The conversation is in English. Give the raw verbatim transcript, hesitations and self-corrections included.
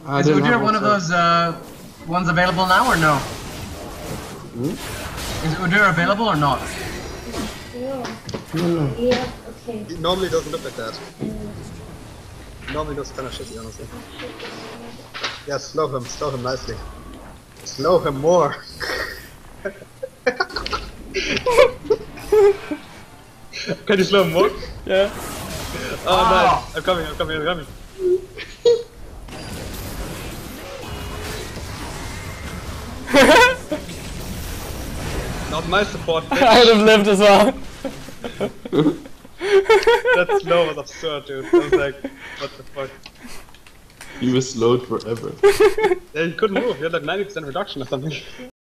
I Is didn't Udyr have one of also- those uh, ones available now or no? Hmm? Is Udyr available or not? Yeah. No, no. Yeah, okay. He normally doesn't look like that. He normally looks kind of shitty, honestly. Yeah, slow him, slow him nicely. Slow him more. Can you slow him more? Yeah. Oh, Ah. nice. I'm coming, I'm coming, I'm coming. Not my support, bitch. I would have lived as well. That slow was absurd, dude. I was like, what the fuck? He was slowed forever. Yeah, he couldn't move. He had like ninety percent reduction or something.